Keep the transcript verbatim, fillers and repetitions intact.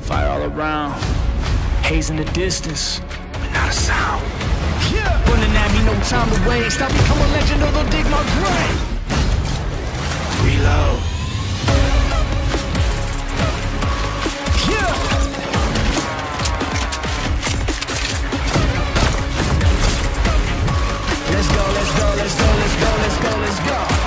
Fire all around, haze in the distance, but not a sound. Yeah. Running at me, no time to waste. I'll become a legend or they'll dig my grave. Reload. Yeah. Let's go, let's go, let's go, let's go, let's go, let's go.